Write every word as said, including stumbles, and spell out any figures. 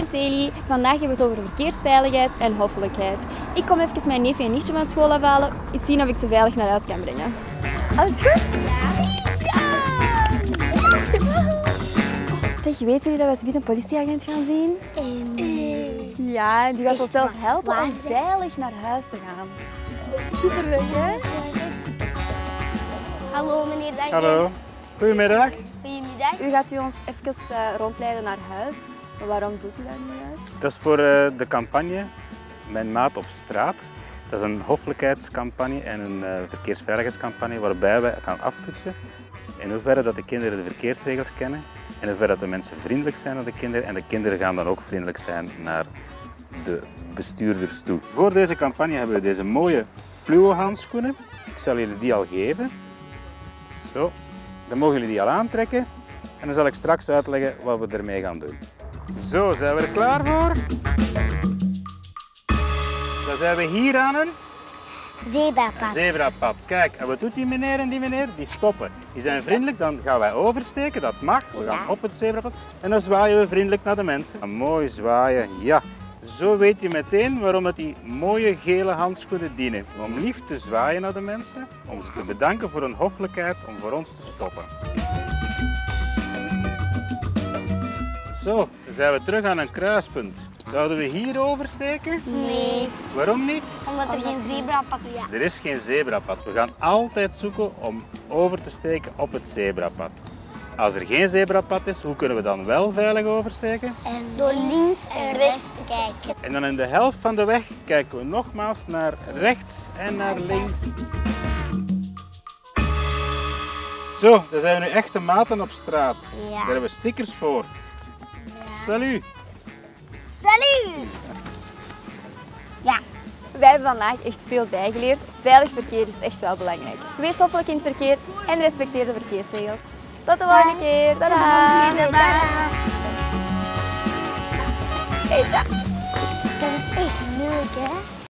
met Eli. Vandaag hebben we het over verkeersveiligheid en hoffelijkheid. Ik kom even mijn neefje en nichtje van school afhalen. Eens zien of ik ze veilig naar huis kan brengen. Alles goed? Zeg, weten jullie dat we zometeen een politieagent gaan zien? Um, Ja, die gaat ons zelfs helpen waar om veilig naar huis te gaan. Super leuk, hè? Hallo meneer de agent. Hallo, goedemiddag. Goedemiddag. U gaat u ons even uh, rondleiden naar huis. Maar waarom doet u dat nu juist? Dat is voor uh, de campagne Mijn Maat op Straat. Dat is een hoffelijkheidscampagne en een uh, verkeersveiligheidscampagne waarbij wij gaan aftoetsen in hoeverre dat de kinderen de verkeersregels kennen, in hoeverre dat de mensen vriendelijk zijn naar de kinderen en de kinderen gaan dan ook vriendelijk zijn naar de bestuurders toe. Voor deze campagne hebben we deze mooie fluo handschoenen. Ik zal jullie die al geven. Zo, dan mogen jullie die al aantrekken en dan zal ik straks uitleggen wat we ermee gaan doen. Zo, zijn we er klaar voor? Dan zijn we hier aan een Zebrapad. zebrapad. Kijk, en wat doet die meneer en die meneer? Die stoppen. Die zijn vriendelijk, dan gaan wij oversteken, dat mag. We gaan Ja. op het zebrapad en dan zwaaien we vriendelijk naar de mensen. En mooi zwaaien, ja. Zo weet je meteen waarom dat die mooie gele handschoenen dienen. Om lief te zwaaien naar de mensen, om ze te bedanken voor hun hoffelijkheid, om voor ons te stoppen. Zo, dan zijn we terug aan een kruispunt. Zouden we hier oversteken? Nee, Waarom niet? omdat er geen zebrapad is. Er is geen zebrapad. We gaan altijd zoeken om over te steken op het zebrapad. Als er geen zebrapad is, hoe kunnen we dan wel veilig oversteken? En door links en rechts te kijken. En dan in de helft van de weg kijken we nogmaals naar rechts en naar links. Zo, daar zijn we nu echte maten op straat. Ja. Daar hebben we stickers voor. Salut! Salut! Ja. Wij hebben vandaag echt veel bijgeleerd. Veilig verkeer is echt wel belangrijk. Wees hoffelijk in het verkeer en respecteer de verkeersregels. Tot de volgende keer. Tada! Hey, dat is echt leuk, hè?